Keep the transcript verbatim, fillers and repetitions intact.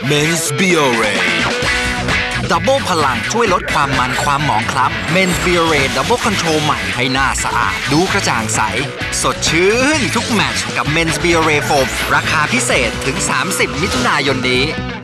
Men's Biore ดับเบิลพลังช่วยลดความมันความหมองคล้ำ Men's Biore Double Control ใหม่ให้หน้าสะอาดดูกระจ่างใสสดชื่นทุกแมตช์กับ Men's Biore Foam ราคาพิเศษถึงสามสิบมิถุนายนนี้